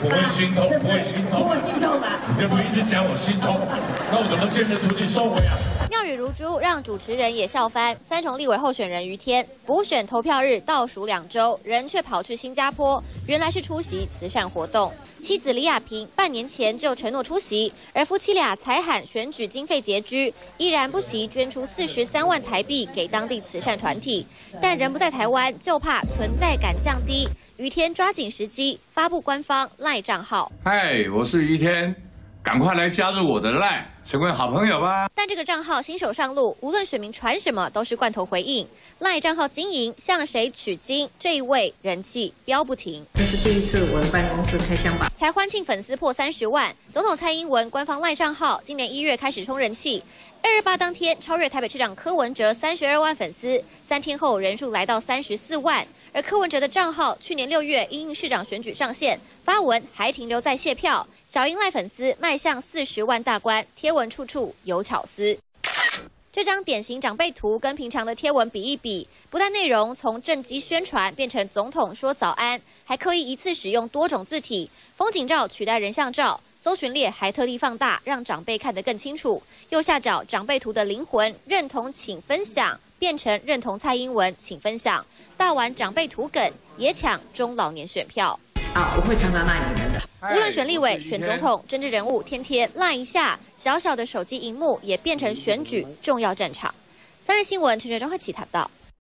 不会心痛，不会心痛， 不会心痛吧？ 你就不一直讲我心痛，那我怎么见面出去收回啊？ 妙语如珠，让主持人也笑翻。三重立委候选人于天，补选投票日倒数2周，人却跑去新加坡，原来是出席慈善活动。妻子李亚平半年前就承诺出席，而夫妻俩才喊选举经费拮据，依然不惜捐出43万台币给当地慈善团体。但人不在台湾，就怕存在感降低。于天抓紧时机发布官方赖账号。 嗨，我是于天，赶快来加入我的赖，成为好朋友吧。 但这个账号新手上路，无论选民传什么，都是罐头回应。赖账号经营向谁取经，这一位人气飙不停。 这是第一次我的办公室开箱吧？ 才欢庆粉丝破30万，总统蔡英文官方赖账号今年1月开始冲人气。228当天超越台北市长柯文哲32万粉丝，3天后人数来到34万。而柯文哲的账号去年6月因应市长选举上线，发文还停留在谢票，小英赖粉丝迈向40万大关，贴文处处有巧思。这张典型长辈图跟平常的贴文比一比，不但内容从政绩宣传变成总统说早安，还刻意一次使用多种字体，风景照取代人像照，搜寻列还特地放大，让长辈看得更清楚。右下角长辈图的灵魂认同请分享，变成认同蔡英文请分享，大玩长辈图梗，也抢中老年选票。 我会常常赖你们的。 无论选立委、选总统，政治人物天天赖一下，小小的手机荧幕也变成选举重要战场。3立新闻陈学忠会期谈到。